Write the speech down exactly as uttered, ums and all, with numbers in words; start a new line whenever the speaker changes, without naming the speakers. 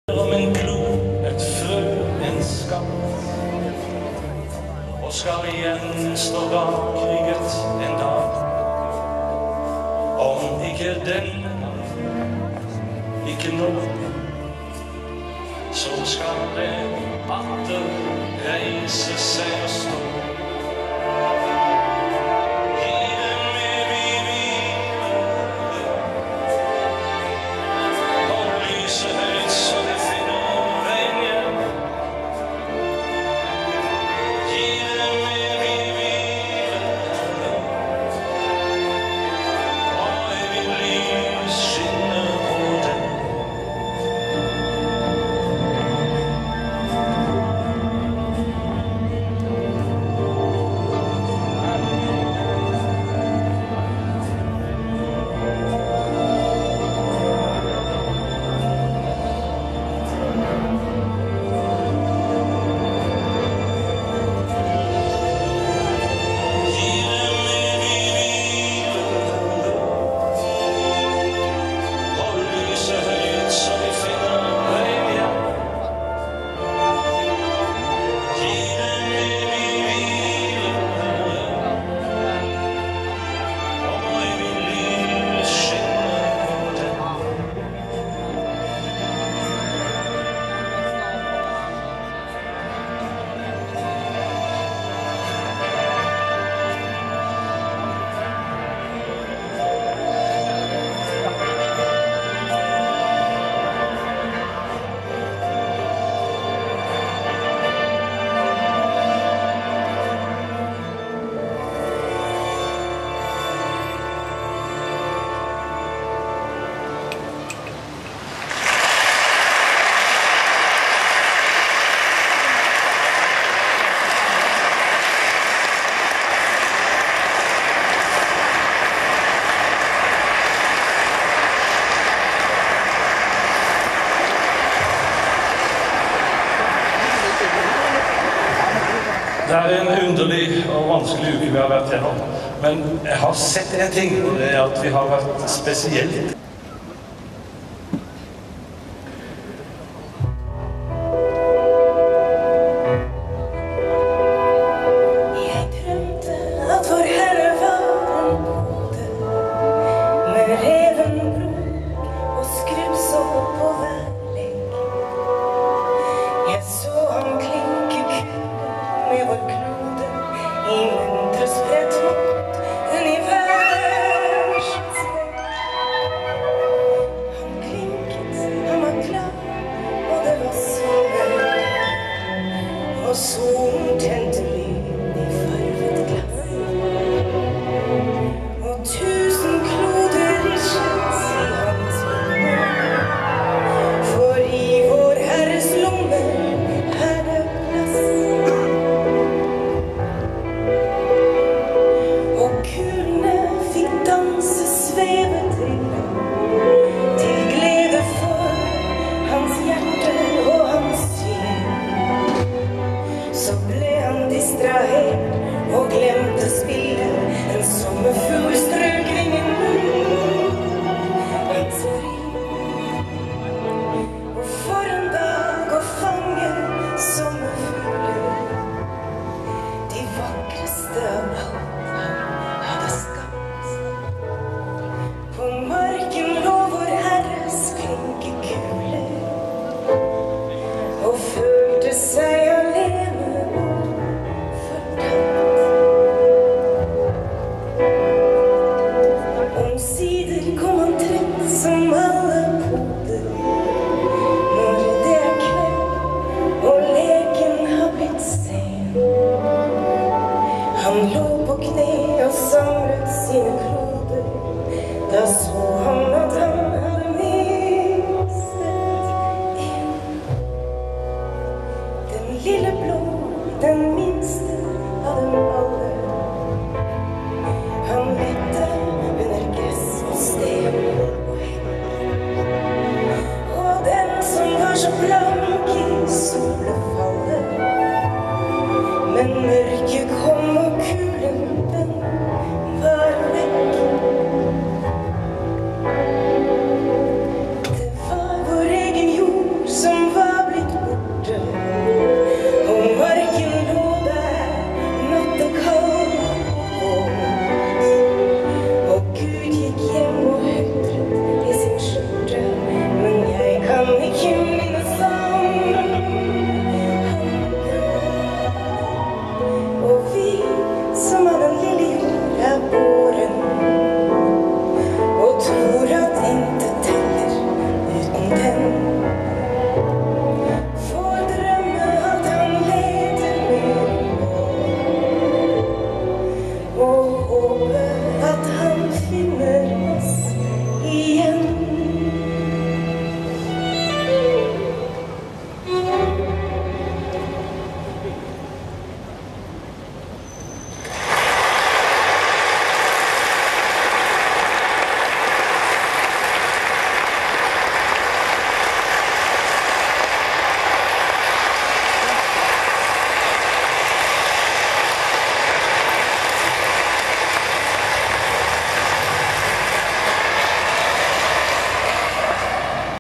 Om en klo, et frø, en skam, og skal igjen stå rakrygget en dag. Om ikke denne gang, ikke nå, så skal det atter reise seg og stå. Det er en underlig og vanskelig uke vi har vært gjennom, men jeg har sett en ting, og det er at vi har vært spesielt.
Jeg drømte at vår Herre var en bode, med reven brok og skrubbsår på hver legg. Jeg så ham klinke kul med vår klode i muntre spredt mot universets vegg. Han klinket, han var glad, og det var sommer, og solen tente lyd i farvet glass. Og tusen kloder risjet i hans lomme, for i vår Herres lomme er det plass. Kulene fikk danse, sveve trille, til glede for hans hjerte og hans syn. Så ble han distrahert og glemte spillet, en sommerfugl strøk ringen hans fri. Og for en dag å fange sommerfugler, de vakreste av alt. På marken lå vår Herres klinkekule, og følte seg alene og fortapt. Omsider kom han trett som alle poder, når det er kveld og leken har blitt sen. Han lå på kne og samlet sine kloder. Da så han at han hadde mistet en. Den lille blå, den minste av dem alle. Han lette under gress og sten og heng. Og den som var så blå